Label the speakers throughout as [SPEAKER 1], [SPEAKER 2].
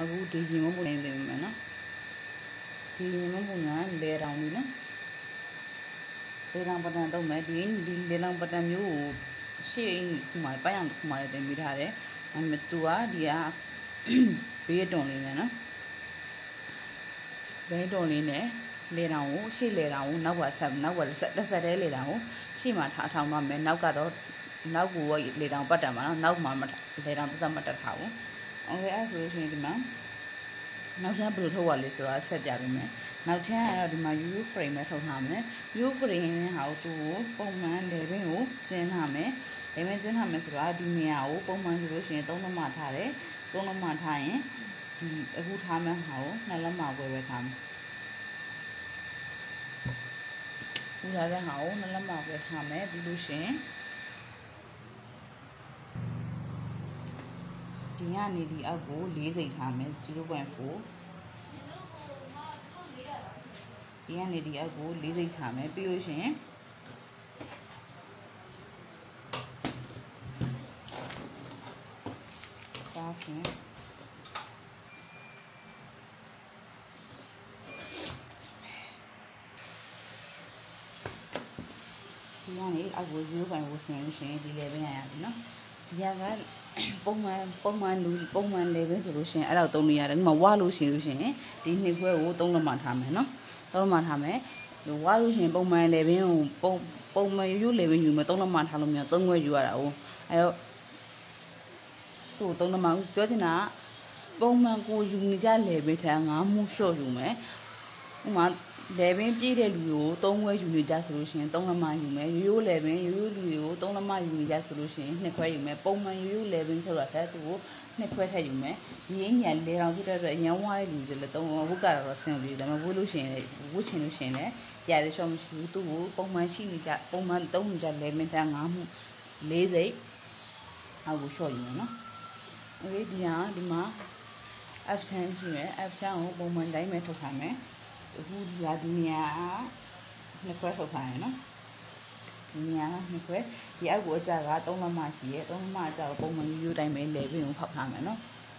[SPEAKER 1] အခုဒီရင်မပုံနေတယ်မယ်နော်ဒီရင်မပုံကလေတောင်ကြီးနော်လေတောင်ပတန်တော့မယ်ဒီလေတောင်ပတန်မျိုးကိုရှေ့ခုမှပိုင်းအောင်ခုမှလည်းတင်ပေးထားတယ်။အဲ့မဲ့သူကဒီကဘေးတွန်လေးနဲ့နော်ဘေးတွန်လေးနဲ့လေတောင်ကိုရှေ့လေတောင်ကိုနောက်ကဆက်တဲ့လေတောင်ကိုရှေ့မှာထားထောင်ပါမယ်နောက်ကတော့နောက်ကိုလေတောင်ပတ်တယ်မှာနော်နောက်မှာလေတောင်ပတ်မတက်ထားဘူး။ โอเคအဲ့ဆိုလို့ရှိရင်ဒီမှာနောက်ချမ်းဘယ်လိုထုတ်ရလဲဆိုတာချက်ပြပေးမယ်နောက်ချမ်းကတော့ဒီမှာ U frame နဲ့ထုတ်ထားမယ် U frame ဟာသူ့ကိုပုံမှန် level ကိုကျင်းထားမယ် level ကျင်းထားမယ်ဆိုတာဒီနေရာကိုပုံမှန်ဆိုလို့ရှိရင်3လက်မထားတယ်3လက်မထားရင်ဒီအခုထားမယ်ဟာကို2လက်မခွဲပဲထားမယ်အခုထားတဲ့ဟာကို2လက်မခွဲထားမယ်ပြီးလို့ရှိရင်ဒီကနေဒီအောက်ကို4စိတ်ထားမယ် 0.4 ဒီကနေဒီအောက်ကို4စိတ်ထားမယ်ပြီးလို့ရှိရင်ဒါဖြင့်ဒီကနေအောက်ကို 0.5 ဆင်းလို့ရှိရင်ဒီ level ရရပြီနော်ဒီကပုံမှန် level ဆိုလို့ရှိရင်အဲ့တော့သုံးနေရတယ်ဒီမှာဝါလို့ရှိရင်ဒီနှစ်ခွဲကို3လက်မထားမယ်နော်3လက်မထားမယ်ဝါလို့ရှိရင်ပုံမှန် level ကိုပုံမှန်ရိုး level ယူမယ်3လက်မထားလို့မရ3ခွဲယူရတာ哦အဲ့တော့သူ့3လက်မပြောချင်တာပုံမှန်ကိုယူနေကြ level ထဲ9မှု short ယူမယ်ဥမာlevel ပြည့်တဲ့လူကို3ခွဲယူနေကြဆိုလို့ရှိရင်3လက်မယူမယ်ရိုး level ရိုးလူတွေကို3လက်မယူနေကြဆိုလို့ရှိရင်2ခွဲယူမယ်ပုံမှန်ရိုး level ဆိုတာတဲ့သူကို2ခွဲထည့်ယူမယ်ဒီအညာလေတောင်ဖြစ်တဲ့အတွက်အရန်ဝါးတဲ့လူတွေလည်း3ဝုတ်ကတော့ဆင်ပြေတယ်ဒါပေမဲ့ဝုတ်လို့ရှိရင်ဝုတ်ချင်လို့ရှိရင်လည်းပြရရှော့မရှိဘူးသူ့ကိုပုံမှန်ရှိနေကြပုံမှန်3နေကြ level ထဲ9မှု4စိတ်အောက်ကို short ယူမယ်နော်โอเคဒီမှာ F channel ရှိမယ် F channel ကိုပုံမှန်တိုင်းပဲထုတ်ထားမယ်အခုဒီနေရာနှစ်ခွဲထုတ်ထားရနော်ဒီနေရာနှစ်ခွဲဒီအောက်ကိုအကြက3လက်မရှိရဲ3လက်မအကြကိုပုံမှန်ရိုးတိုင်းပဲ level ကိုဖောက်ထားမယ်နော်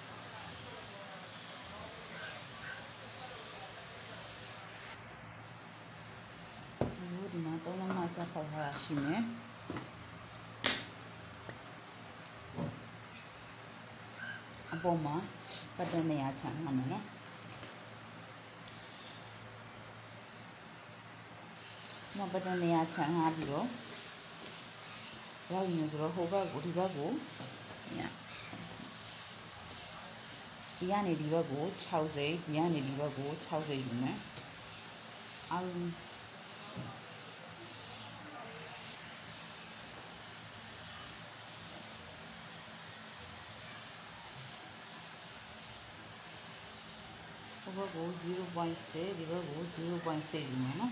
[SPEAKER 1] ဒီမှာ3လက်မအကြဖောက်ထားတာရှိမယ်အပေါ်မှာပတ်တဲ့နေရာချန်ထားမယ်နော်မပတ်တဲ့နေရာချန်ထားပြီးတော့ရောက်နေဆိုတော့ဟိုဘက်ကိုဒီဘက်ကိုညဒီကနေဒီဘက်ကို6စိတ်ဒီကနေဒီဘက်ကို6စိတ်ယူမယ်အားလုံးဟိုဘက်ကို 0.6 ဒီဘက်ကို 0.6 ယူမယ်နော်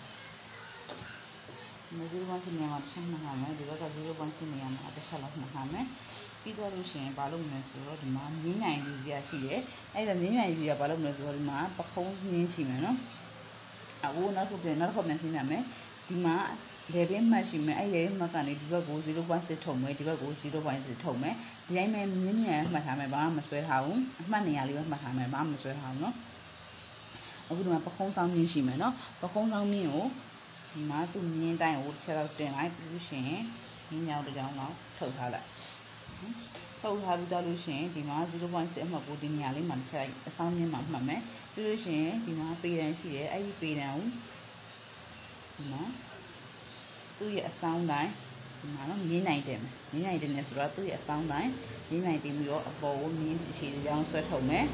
[SPEAKER 1] 0.6 နေရာမှာတစ်ချက်မှတ်ထားမယ်ဒီဘက်က 0.6 နေရာမှာတစ်ချက်လောက်မှတ်ထားမယ်ပြီးတော့လို့ရှိရင်ဘာလုပ်မလဲဆိုတော့ဒီမှာမြင်းနိုင်ယူစရာရှိတယ်အဲ့ဒါမြင်းနိုင်ယူရဘာလုပ်မလဲဆိုတော့ဒီမှာပခုံးမြင်းရှိမယ်နော်အခုနောက်တစ်ခုပြန်ရှင်းရမယ်ဒီမှာ level မှတ်ရှိမယ်အဲ့ level မှတ်ကနေဒီဘက်ကို 0.6 ထုတ်မယ်ဒီဘက်ကို 0.6 ထုတ်မယ်ဒီတိုင်းပဲမြင်းမြန်မှတ်ထားမယ်ဘာမှမဆွဲထားဘူးအမှတ်နေရာလေးပဲမှတ်ထားမယ်ဘာမှမဆွဲထားဘူးနော်အခုဒီမှာပခုံးဆောင်မြင်းရှိမယ်နော်ပခုံးဆောင်မြင်းကိုဒီမှာသူ့မြင်းတိုင်းကိုတစ်ချက်လောက်တင်လိုက်ပြီးရှင်မြင်းမြောက်တစ်ကြောင်လောက်ထုတ်ထားလိုက်ထုတ်ထားပြီးတော့လို့ရှင်ဒီမှာ 0.6 အမှတ်ကိုဒီနေရာလေးမှာတစ်ချက်လိုက်အဆောင်မြင်းမှာမှတ်မယ်ပြီးလို့ရှင်ဒီမှာပေတန်ရှိတယ်အဲ့ဒီပေတန်ကိုဒီမှာသူ့ရဲ့အဆောင်တိုင်းဒီမှာတော့မြင်းနိုင်တယ်မြင်းနိုင်တယ်နဲ့ဆိုတော့သူ့ရဲ့အဆောင်တိုင်းမြင်းနိုင်တင်ပြီးတော့အပေါ်ကိုမြင်းချီကြောင်ဆွဲထုတ်မယ်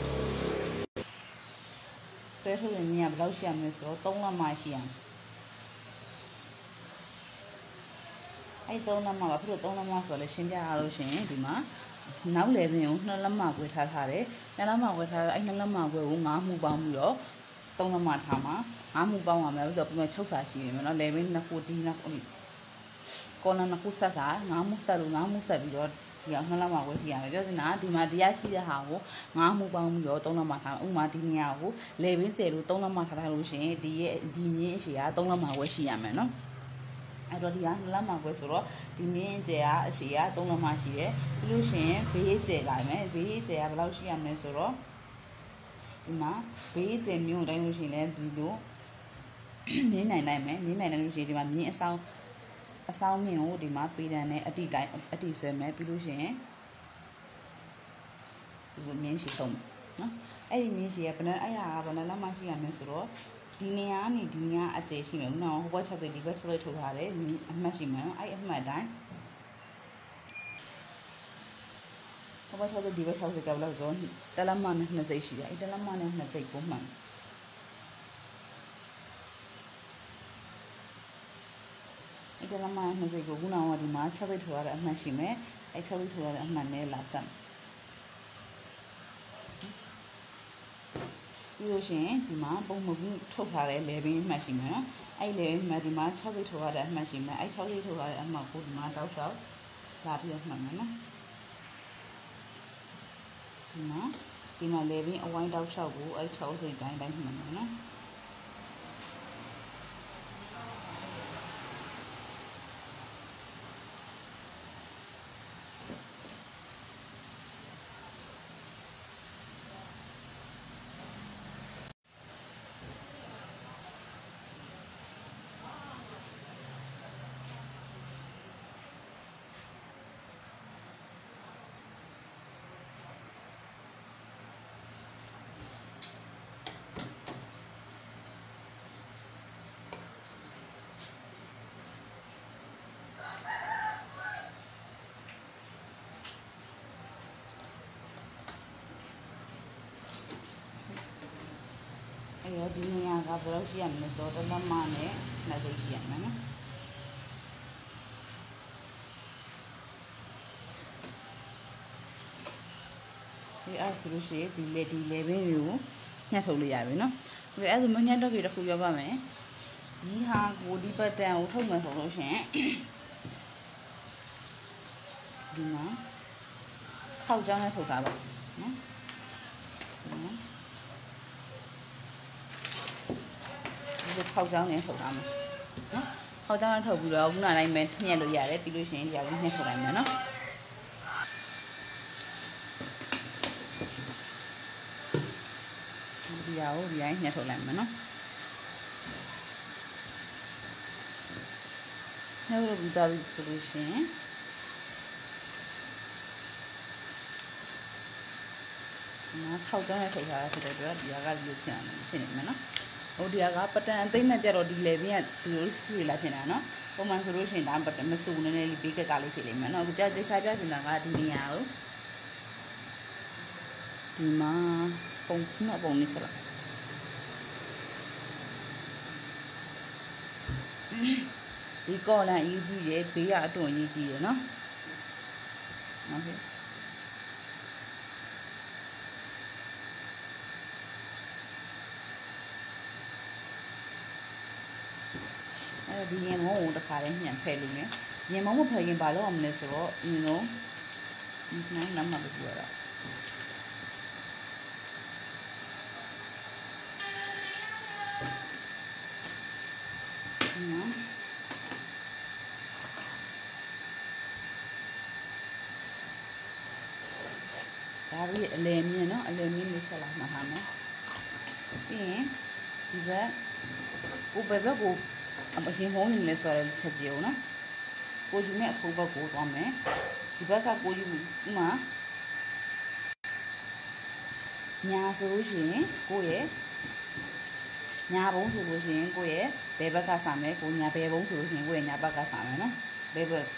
[SPEAKER 1] ဆွဲထုတ်ရင်မြင်းကဘယ်လောက်ရှိရမလဲဆိုတော့3လက်မရှိရအဲ့3လက်မပါဖြစ်လို့3လက်မဆိုတော့လည်းရှင်းပြရလို့ရှင်ဒီမှာနောက်လေပင်ကို2လက်မခွဲထားတယ်2လက်မခွဲထားတော့အဲ့2လက်မခွဲကို9မှုပေါင်းပြီးတော့3လက်မထားမှာ9မှုပေါင်းရမယ်ပြီးတော့ပြန်ချုပ်စာရှိပြီမယ်နော်လေပင်နှစ်ခုဒီနှစ်ခုကောနာနှစ်ခုဆက်စာ9မှုဆက်လို့9မှုဆက်ပြီးတော့ဒီအောင်2လက်မခွဲရှိရမယ်ပြောစင်တာဒီမှာတရားရှိတဲ့ဟာကို9မှုပေါင်းပြီးတော့3လက်မထားဥမာဒီနေရာကိုလေပင်ကျဲလို့3လက်မထားထားလို့ရှင်ဒီမြင်းအရှိက3လက်မခွဲရှိရမယ်နော်အဲ့တော့ဒီက2လက်မှခွဲဆိုတော့ဒီမြင်းကျဲကအရှည်က3လက်မှရှိတယ်ပြီးလို့ရှိရင်ဘေးကျဲလိုက်မယ်ဘေးကျဲကဘယ်လောက်ရှိရမလဲဆိုတော့ဒီမှာဘေးကျဲမျိုးတိုင်းလို့ရှိရင်လည်းဒီလိုမြင်းနိုင်နိုင်မယ်မြင်းနိုင်နိုင်လို့ရှိရင်ဒီမှာမြင်းအဆောင်မြင့်ကိုဒီမှာပေးတန်းနဲ့အတိဆွဲမယ်ပြီးလို့ရှိရင်ဒီလိုမြင်းရှိဆုံးနော်အဲ့ဒီမြင်းရှိရဘယ်နဲ့အဲ့ဟာကဘယ်နဲ့လက်မှရှိရမလဲဆိုတော့ဒီနေရာကနေဒီနေရာအကျယ်ရှိမယ်ဦးနော်ဟိုဘက်6ဒီဘက်6ထုတ်ထားတယ်အမှတ်ရှိမယ်နော်အဲ့အမှတ်တိုင်းဟိုဘက်6ဒီဘက်6ကဘယ်လောက်ဆိုတလက်မနဲ့2စိတ်ရှိတယ်အဲ့တလက်မနဲ့2စိတ်ကိုမှန်အဲ့တလက်မနဲ့2စိတ်ကိုခုနကဒီမှာ6စိတ်ထုတ်ထားတဲ့အမှတ်ရှိမယ်အဲ့6စိတ်ထုတ်ထားတဲ့အမှတ်နဲ့လာဆက်ပြီးလို့ရှိရင်ဒီမှာပုံမကူထုတ်ထားတဲ့လေဘင်းအမှတ်ရှိမယ်နော်အဲ့လေဘင်းမှာဒီမှာ6စိတ်ထုတ်ထားတဲ့အမှတ်ရှိမယ်အဲ့6စိတ်ထုတ်ထားတဲ့အမှတ်ကိုဒီမှာတောက်လျှောက်လာပြီးတော့မှတ်မယ်နော်ဒီမှာလေဘင်းအဝိုင်းတောက်လျှောက်ကိုအဲ့6စိတ်တိုင်းမှတ်မယ်နော်အဲ့တော့ဒီနေရာကဘယ်လောက်ရှိရမလဲဆိုတော့တလက်မနဲ့2စိတ်ရှိရမယ်နော်ဒီအဲ့ဆိုလို့ရှိရင်ဒီလေဘင်းတွေကိုညှက်ထုတ်လို့ရပြီနော်โอเคအဲ့ဆိုမညှက်တော့ကြည့်တစ်ခုပြောပါမယ်ဒီဟာကိုဒီပတ်တန်ကိုထုတ်မယ်ဆိုလို့ရှိရင်ဒီမှာခောက်ကြောင်းနဲ့ထုတ်တာပါနော်ခောက်ကြောင်းနဲ့ထုတ်ထားမယ်နော်ခောက်ကြောင်းနဲ့ထုတ်ပြီးတော့ခုနတိုင်းပဲညှက်လို့ရတယ်ပြီးလို့ရှိရင်ဒီဟာကိုညှက်ထုတ်လိုက်မယ်နော်ဒီဟာကိုဒီတိုင်းညှက်ထုတ်လိုက်မယ်နော်ညှက်လို့ပြီးသွားပြီဆိုလို့ရှိရင်နော်ခောက်ကြောင်းနဲ့ထုတ်ထားတာဖြစ်တဲ့အတွက်ဒီဟာကဒီလိုဖြစ်နေမယ်နော်ဟိုဒီကပတန်အသိနဲ့ပြတော့ဒီလေဘင်းကဒီလိုဆွေလာဖြစ်နေတာနော်ပုံမှန်ဆိုလို့ရှိရင်ဒါပတန်မဆူနည်းနည်းလေးဘေးကက်ကလေးဖြစ်လိမ့်မယ်နော်အခုကြာချာပြစင်တာကဒီနေရာကိုဒီမှာပုံနေစလားဒီကော်လန်အရေးကြီးရယ်ဘေးကအတွန့်အရေးကြီးရယ်နော်ဟုတ်ကဲ့ဒီရင်မုံကိုတစ်ခါလေးညှံဖယ်လို့မယ်ရင်မုံမဖယ်ရင်ဘာလုပ်အောင်မလဲဆိုတော့ဒီလိုဒီနိုင်နံပါတ်ကိုရတာဒါပြီးအလဲမြင့်နော်အလဲမြင့်လေးဆက်လာမှာဟာမယ်ပြီးရင်ဒီဘက်ကိုဘက်ကိုအရင်ဟုံးနေလဲဆိုတော့ချက်ကြည့်အောင်နော်ကိုယူနဲ့အဖိုးဘက်ကိုသွားမယ်ဒီဘက်ကကိုယူဥမာညာဆိုလို့ရှိရင်ကိုရဲ့ညာဘုံဆိုလို့ရှိရင်ကိုရဲ့ဘယ်ဘက်ကစမယ်ကိုညာဘယ်ဘုံဆိုလို့ရှိရင်ကိုရဲ့ညာဘက်ကစမယ်နော်ဘယ်ဘက်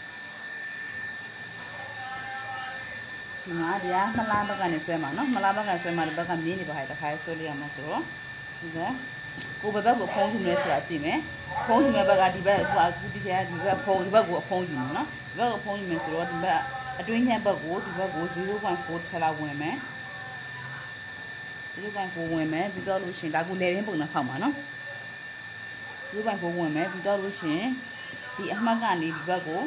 [SPEAKER 1] ဒီမှာဒီကမလားဘက်ကနေဆွဲမှာနော်မလားဘက်ကဆွဲမှာဒီဘက်ကမြင်းနေပါဟဲ့တခါဆွဲလိုက်ရမှာဆိုတော့ဒီကကိုဘက်ကိုဖုံးယူမယ်ဆိုတာကြည့်မယ်ဖုံးယူမဲ့ဘက်ကဒီဘက်ဟိုအခုဒီချက်ဒီဘက်ဖုံးဒီဘက်ကိုအဖုံးယူမယ်နော်ဒီဘက်ကိုဖုံးယူမယ်ဆိုတော့ဒီဘက်အတွင်းညက်ဘက်ကိုဒီဘက်ကို 0.4 ချက်လောက်ဝင်မယ် 0.4 ဝင်မယ်ပြီးတော့လို့ရှိရင်ဒါကိုလေရင်းပုံနဲ့ဖောက်မှာနော် 0.4 ဝင်မယ်ပြီးတော့လို့ရှိရင်ဒီအမှတ်ကနေဒီဘက်ကို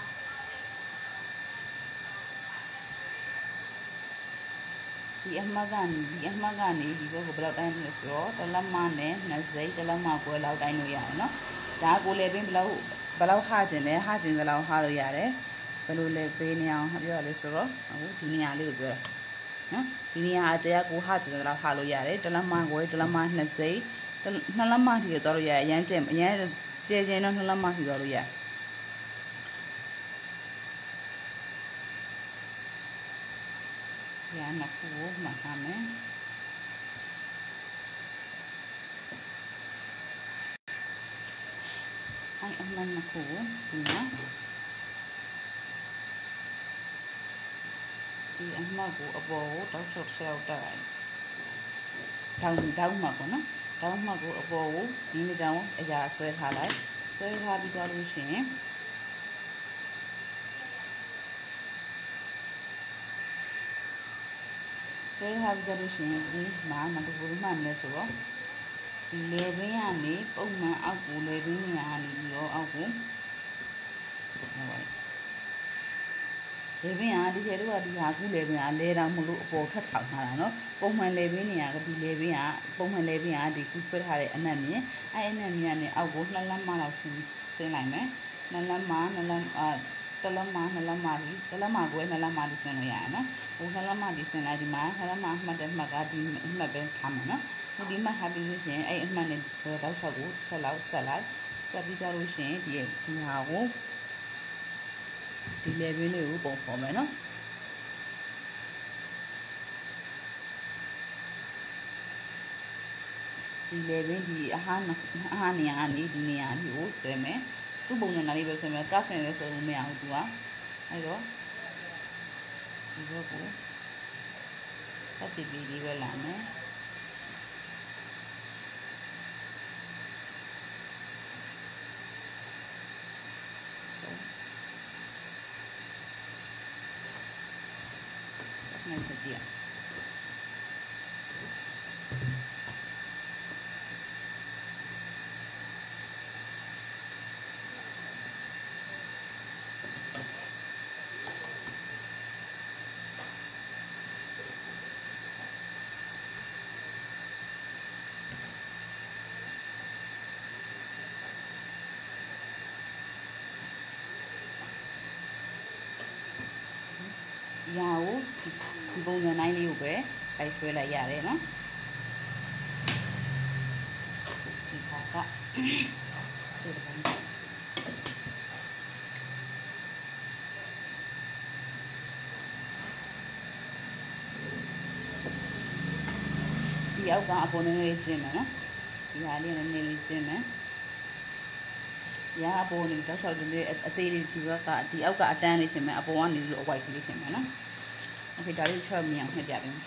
[SPEAKER 1] ဒီအမှတ်ကနေဒီဘက်ကိုဘယ်လောက်တိုင်းလဲဆိုတော့တလက်မနဲ့2စိတ်တလက်မကွဲလောက်တိုင်းလို့ရတယ်နော်ဒါကိုလေပင်ဘယ်လောက်ဘယ်လောက်ဟာကျင်လဲဟာကျင်သလောက်ဟာလို့ရတယ်ဘယ်လိုလဲပေးနေအောင်ပြောရလဲဆိုတော့အခုဒီနေရာလေးကိုပြောတာနော်ဒီနေရာအကျယ်ကိုဟာကျင်သလောက်ဟာလို့ရတယ်တလက်မကိုတလက်မ2စိတ်2လက်မထိတော့လို့ရတယ်အရန်ကျဲအရန်ကျဲကျဲတော့2လက်မထိတော့လို့ရတယ်ရန်နှစ်ခုကိုမှတ်ထားမယ်အဲ့အမှန်နှစ်ခုကိုဒီမှာဒီအမှတ်ကိုအပေါ်ကိုတောက်လျှောက်ဆက်အောင်တက်လိုက်တောင်းမှတ်ပေါ့နော်တောင်းမှတ်ကိုအပေါ်ကိုဒီနေ့ကြောင်အရာဆွဲထားလိုက်ဆွဲထားပြီးတော့လို့ရှိရင်ဆွဲထားပြီးတော့လို့ရှိရင်ဒီမှာမတူဘူးမှတ်မယ်ဆိုတော့ဒီလေဘင်းကနေပုံမှန်အောက်ကိုလေဘင်းညာနေပြီးတော့အောက်ကိုဟုတ်ပါလေဘင်းကဒီကျတော့ဒီဟာကူးလေဘင်းကလဲတောင်မလို့အပေါ်ထပ်ထောင်ထားတာเนาะပုံမှန်လေဘင်းနေရကဒီလေဘင်းကပုံမှန်လေဘင်းကဒီကူးဆွဲထားတဲ့အနက်မြင်အဲ့အနက်မြင်ကနေအောက်ကို2လက်မလောက်ဆင်းလိုက်မယ်2လက်မ2လက်တလက်မ2လက်မဒီတလက်မကို2လက်မဒီဆင်းလို့ရတယ်เนาะဟို2လက်မဒီဆင်းလိုက်ဒီမှာ2လက်မမှတ်တဲ့မှတ်ကဒီမှတ်ပဲထားမယ်เนาะဒီမှတ်ထားပြီးလို့ရှိရင်အဲ့အမှတ်နဲ့တောက်လျှောက်ကိုဆက်လိုက်ဆက်ပြီးကြလို့ရှိရင်ဒီဟာကိုဒီလေဘင်းလေးကိုပုံဖော်မယ်နော်ဒီလေဘင်းဒီအဟာနေရာကနေဒီနေရာလေးကိုဆွဲမယ်သူ့ပုံစံလေးပဲဆွဲမယ်ကတ်ဖင်လေးဆွဲလို့မရဘူးသူကအဲ့တော့ဒီဘက်ကိုတက်ပြီးလေးပဲလာမယ်နိုင်ချက်ကြည့်ရာကိုဒီပုံစံတိုင်းလေးကိုပဲခိုက်ဆွဲလိုက်ရတယ်နော်ဒီခါကဒီအောက်ကအပေါ်နည်းလေးကျင်းမယ်နော်ဒီဟာလေးနည်းနည်းလေးကျင်းမယ်ရာအပေါ်နေတော့ဆောက်တယ်အသေးလေးဒီဘက်ကဒီအောက်ကအတန်းလေးဖြစ်မယ်အပေါ်ကနေလို့အဝိုက်ကလေးဖြစ်မယ်နော်โอเคဒါလေးချက်မြင်အောင်နှိပ်ပြပေးမယ်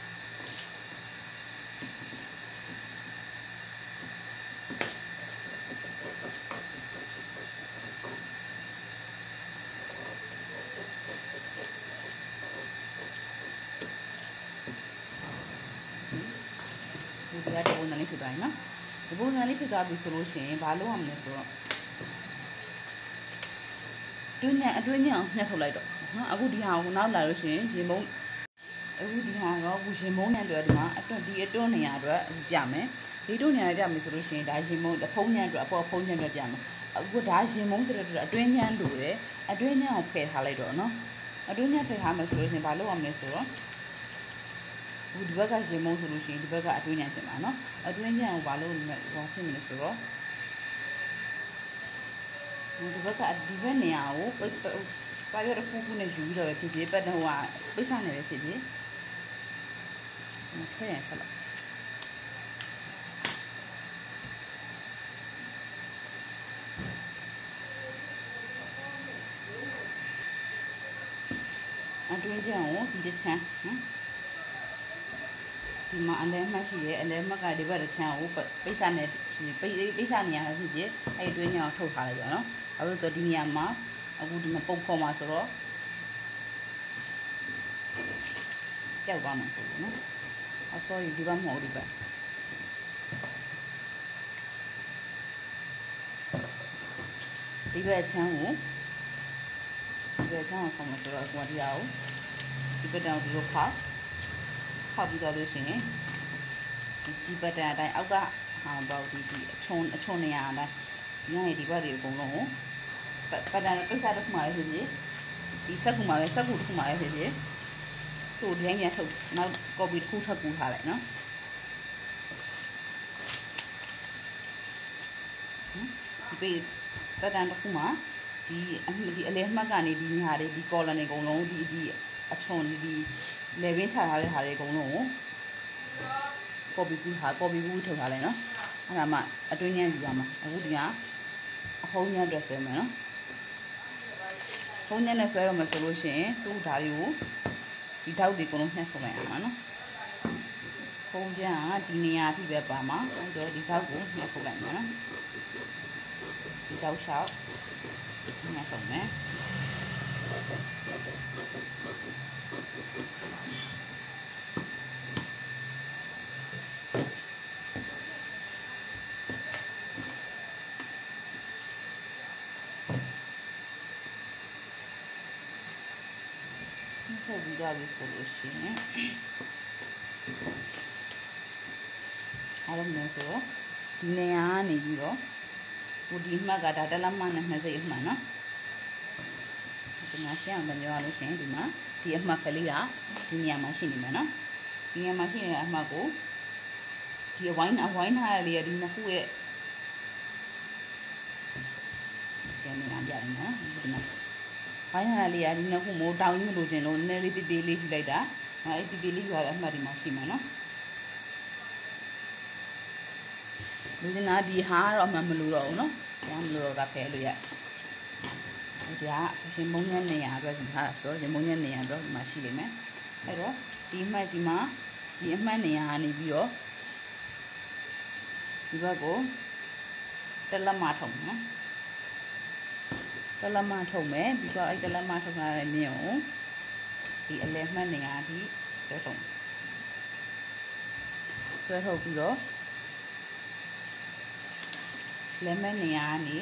[SPEAKER 1] ဒီကတော့ပုံစံလေးဖြစ်သွားပြီနော်ဒီပုံစံလေးဖြစ်သွားပြီဆိုလို့ရှိရင်ဘာလုပ်ရမလဲဆိုတော့အတွင်းညအောင်ညှက်ထုတ်လိုက်တော့နော်အခုဒီဟာကိုနောက်လာလို့ရှိရင်ရေမုံအခုဒီဟာတော့ဘူးရေမုံနဲ့တွေ့ဒီမှာအတွန်းနေရအတွက်ပြမယ်ဒီတွန်းနေရပြမယ်ဆိုလို့ရှိရင်ဒါရေမုံဖုံးညံအတွက်အပေါ်ဖုံးညံအတွက်ပြမယ်အခုဒါရေမုံတဲ့အတွင်းညံလို့တယ်အတွင်းညံကိုဖယ်ထားလိုက်တော့နော်အတွင်းညံဖယ်ထားမယ်ဆိုလို့ရှိရင်ဘာလုပ်ရမလဲဆိုတော့ဒီဘက်ကရေမုံဆိုလို့ရှိရင်ဒီဘက်ကအတွင်းညံဖြစ်မှာနော်အတွင်းညံကိုဘာလို့ဟောဖြစ်မလဲဆိုတော့ဒီဘက်ကဒီဘက်နေရာကိုစာရွက်တစ်ခုနဲ့ယူပြီးတော့ဖြစ်ဖြစ်ပတ်တော့ဟိုပိတ်စနေပဲဖြစ်ဖြစ်ထည့်ရဆက်လိုက်အတွင်းကျန်ကိုဒီတစ်ချမ်းနော်ဒီမှာအလဲမှတ်ရှိတယ်အလဲမှတ်ကဒီဘက်တစ်ချမ်းကိုပိတ်စနဲ့ပိတ်စနေရာဖြစ်ဖြစ်အဲ့အတွင်းညောင်ထုတ်ထားလိုက်ပါနော်အခုဆိုဒီနေရာမှာအခုဒီမှာပုံဖော်မှာဆိုတော့ကြောက်သွားမှာဆိုလို့နော်အဆောရီဒီဘက်မဟုတ်ဒီဘက်ဒီဘက်ချမ်းကိုခေါ်မှာဆိုတော့အခုဒီအောင်ဒီဘက်တောင်ဒီလိုဖောက်ပြီးတော့လို့ရှိရင်ဒီဘက်တန်အတိုင်းအောက်ကဟာပေါ့ဒီအချုံနေရာအတိုင်းညနေဒီဘက်တွေအကုန်လုံးကိုဖပတ်တန်ပိတ်စားတစ်ခုမှပဲဖြစ်ဖြစ်ဒီဆက်ကူမှာပဲဆက်ကူတစ်ခုမှပဲဖြစ်ဖြစ်သူ့ဒီတိုင်းပြန်ထုတ်နောက် copy တစ်ခုထပ်ကူထားလိုက်နော်ဒီပေပတ်တန်တစ်ခုမှာဒီအလဲမှတ်ကနေဒီညာတွေဒီ column တွေအကုန်လုံးဒီအချွန်ဒီ level ချထားတဲ့ဟာတွေအကုန်လုံးကို copy ကူထုတ်ထားလိုက်နော်အဲ့ဒါမှအတွင်းညံ့ယူရမှာအခုဒီကအဖုံးညံ့အတွက်ဆွဲမယ်နော်ဖုံးညံ့နဲ့ဆွဲတော့မယ်ဆိုလို့ရှိရင်သူ့ဓာတ်တွေကိုဒီထောက်တွေအကုန်လုံးနှက်ထုတ်လိုက်ရမှာနော်ဖုံးညံ့ကဒီနေရာအထိပဲပါမှာအဲ့တော့ဒီထောက်ကိုနှက်ထုတ်လိုက်မယ်နော်ဒီထောက်လျှောက်နှက်ထုတ်မယ်ထုတ်ပြီးတော့ပြီဆိုလို့ရှိရင်အားလုံးမျိုးဆိုတော့ဒီနေရာကနေပြီးတော့ဟိုဒီအမှတ်ကဒါတလက်မနဲ့20အမှတ်နော်ဒီမှာရှင်းအောင်ပြောရလို့ရှိရင်ဒီမှာဒီအမှတ်ကလေးကဒီနေရာမှာရှိနေမှာနော်ဒီနေရာမှာရှိနေတဲ့အမှတ်ကိုဒီအဝိုင်းထားရလေးကဒီနှစ်ခုရဲ့ကျန်နေတာပြရမယ်နော်ဒီမှာဝိုင်းထားရလေးကဒီနှစ်ခုမို့တောင်းကြီးမလို့ခြင်းလို့နည်းနည်းလေးပေးလေးပြလိုက်တာအဲ့ဒီပေးလေးယူရတဲ့အမှတ်ဒီမှာရှိမှာနော်လူကျင်နာဒီဟာတော့အမှန်မလို့တော့ဘူးနော်။ညာမလို့တော့ဖဲလို့ရ။ဒီကရှင်မုံညံ့နေရအတွက်ဒီထားတာဆိုရှင်မုံညံ့နေရတော့ဒီမှာရှိလိမ့်မယ်။အဲ့တော့ဒီအမှတ်ဒီမှာဒီအမှတ်နေရကနေပြီးတော့ဒီဘက်ကိုတလက်မထုံနော်။တလက်မထုံမယ်ပြီးတော့အဲ့တလက်မထုံထားတဲ့မြင့်ကိုဒီအလဲမှတ်နေရဒီဆွဲထုံပြီးတော့လက်မဲ့နေရာကနေ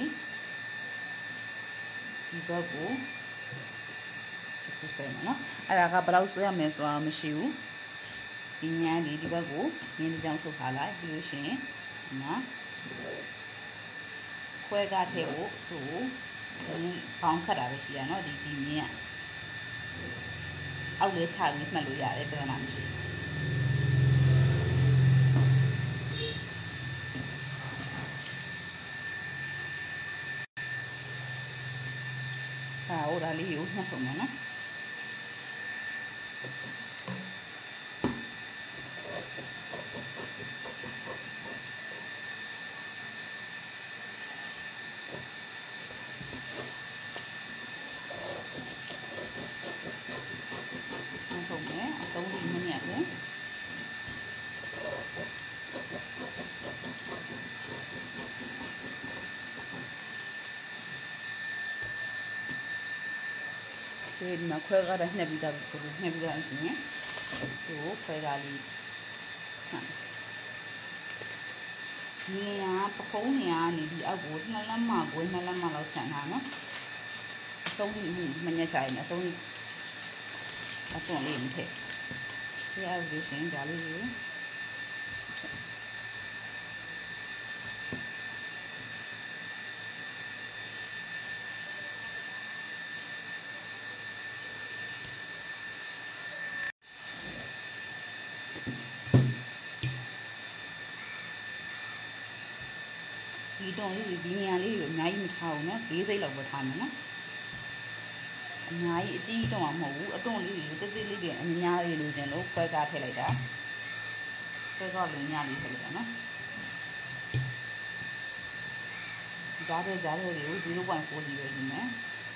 [SPEAKER 1] ဒီဘက်ကိုဆွဲမှာနော်အဲ့ဒါကဘယ်လောက်ဆွဲရမလဲဆိုတာမရှိဘူးဒီညာဒီဘက်ကိုမြင်းတစ်ကြောင်ထုတ်ထားလိုက်ပြီးလို့ရှိရင်ဒီမှာခွဲကထည့်ဖို့သူ့ဘောင်းခတ်တာပဲရှိရနော်ဒီမြင်းကအောက်လေးချပြီးမှတ်လို့ရတယ်ပြဿနာမရှိဘူးဟိုဒါလေးကိုနှက်ထုံမယ်နော်နှက်ထုံမယ်အဆုံးလေးမညက်ဘူးဒီမှာခွဲကားတဲ့နှက်ပြီးသားဆိုလို့နှက်ပြီးသားဆိုရင်ဒီကိုခွဲကားလေးဒီနေရာပခုံးနေရာနေဒီအောက်ကို2လက်မခွဲ2လက်မလောက်ဆန်ထားနော်အဆုံးမညက်ချရင်အဆုံးအသွင်လေးမထည့်ဒီအောက်လေးရှင်ဒါလေးကိုဒီတော့ဒီနေရာလေးကိုအများကြီးမထားဘူးနော်၄စိတ်လောက်ပဲထားမယ်နော်အများကြီးအကြီးတော့မဟုတ်ဘူးအတွန့်လေးတွေတိတ်တိတ်လေးတွေအများကြီးလိုချင်လို့ခွဲကားထည့်လိုက်တာခွဲကားလုံးညလေးထည့်လိုက်တာနော်ကြားတဲ့တွေကို 0.4 လေးပဲယူမယ်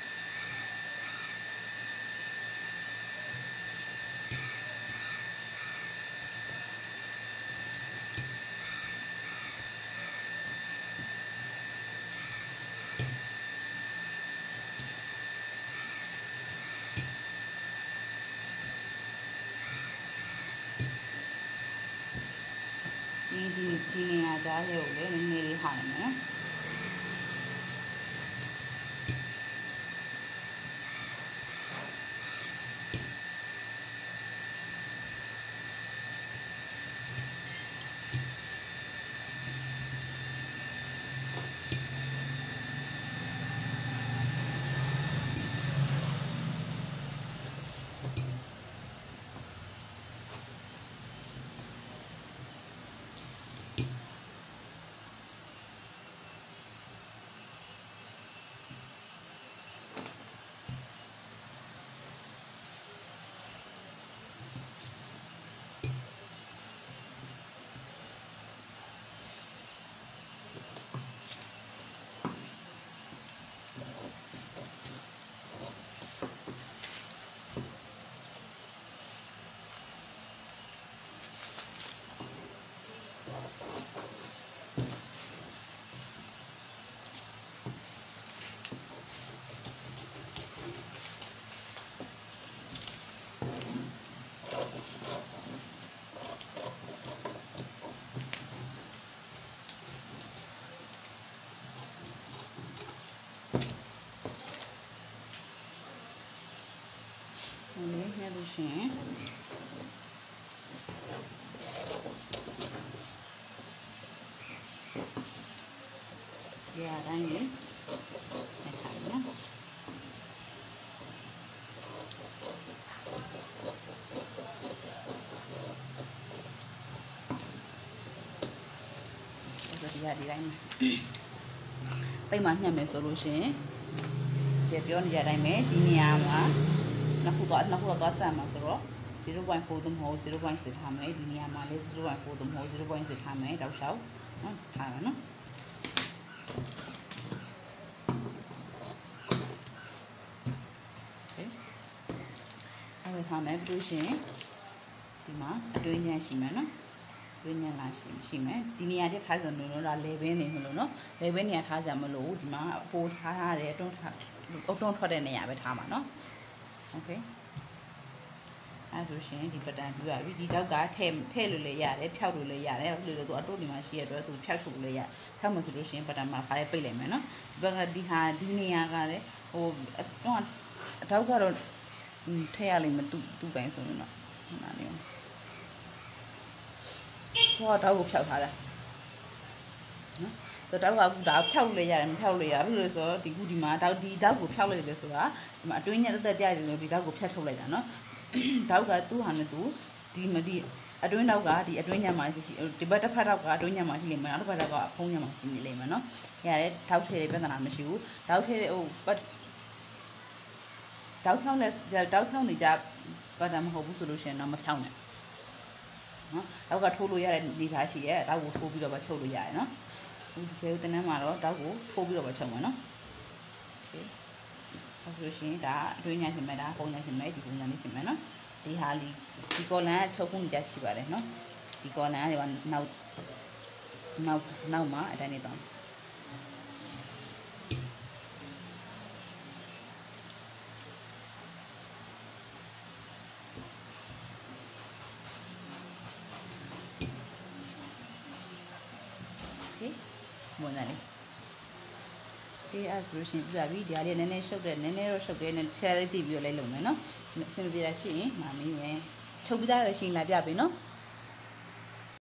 [SPEAKER 1] ဒီနေရာကြားရဲ့ကိုလည်းနည်းနည်းလေးဟာနေမယ်နော်ရှင်ဒီအတိုင်းလေးနဲ့ထားနော်ဒီတိုင်းပိတ်မှညှက်မယ်ဆိုလို့ရှင်ကျေပြောနေကြတိုင်းပဲဒီနေရာမှာနောက်ခုတော့ဆက်မှာဆိုတော့ 0.4 သို့မဟုတ် 0.6 ထားမယ်ဒီနေရာမှာလည်း 0.4 သို့မဟုတ် 0.6 ထားမယ်တောက်လျှောက်နော်ထားပါနော်အဲ့ဒါထားမယ်ပြီးလို့ရှင်ဒီမှာအတွင်းညံ့ရှိမယ်နော်အတွင်းညံ့လာရှိမယ်ဒီနေရာတက်ထားကြလို့လားလေဘင်းနေမလို့နော်လေဘင်းနေရာထားကြမလို့ဒီမှာအပိုးထားရတယ်အတွန်းထွက်တဲ့နေရာပဲထားမှာနော်โอเคအဲ့ဆိုရှင်ဒီပတန်ပြရပြီဒီတောက်ကထဲလို့လည်းရတယ်ဖြောက်လို့လည်းရတယ်အဲ့လိုသူအတိုးဒီမှာရှိရတော့သူဖြောက်ထုတ်လို့လည်းရဖြောက်မှဆိုလို့ရှင်ပတန်မှာခါလေးပိတ်လိုက်မယ်နော်ဒီဘက်ကဒီနေရာကလည်းဟိုတော့အတောက်ကတော့ထဲရလိမ့်မယ်သူ့ပိုင်းဆိုရင်တော့နားနေအောင်ဟောတောက်ကိုဖြောက်ထားတာနော်တော့တောက်ကအခုဒါဖြောက်လို့ရတယ်မဖြောက်လို့ရဘူးလို့ဆိုတော့ဒီခုဒီမှာတောက်ကိုဖြောက်လိုက်တယ်ဆိုတာဒီမှာအတွင်းညက်တက်ပြရတယ်လို့ဒီတောက်ကိုဖြတ်ထုတ်လိုက်တာနော်တောက်ကသူ့ဟာနဲ့သူဒီအတွင်းနောက်ကဒီအတွင်းညက်မှာဒီဘက်တစ်ဖက်တောက်ကအတွင်းညက်မှာရှိနေမှာနောက်တစ်ဖက်တောက်ကအဖုံးညက်မှာရှိနေလိမ့်မယ်နော်ရတယ်တောက်ထဲလေးပြဿနာမရှိဘူးတောက်ထဲဟိုတောက်ဖြောင်းနေကြပတ်တာမဟုတ်ဘူးဆိုလို့ရှိရင်တော့မဖြောင်းနဲ့နော်တောက်ကထိုးလို့ရတဲ့နေသားရှိရဲ့တောက်ကိုထိုးပြီးတော့ပဲချုပ်လို့ရတယ်နော်ဒီကျေဦးတင်ထဲမှာတော့တောက်ကိုထိုးပြီးတော့ပဲချုပ်မယ်နော်โอเคအဲ့ဆိုရှင်ဒါအတွင်းညရှင်မဲ့ဒါပုံညရှင်မဲ့ဒီပုံညလေးရှင်မဲ့နော်ဒီဟာလီဒီကောလန်ကချုပ်ဖို့နေကြရှိပါတယ်နော်ဒီကောလန်ကနောက်မှာအတိုင်းနေတော့ဝင်လာလေဒီအဲ့ဆိုရှင်ပြပြီဒီဟာလေးနည်းနည်းရှုပ်တယ်နည်းနည်းတော့ရှုပ်တယ်ဆရာလေးကြည့်ပြီးတော့လိုက်လုပ်မယ်နော်အဆင်ပြေတာရှိရင်မမီးမယ်ချုပ်ပြီးသားရရှိရင်လာပြပေးနော်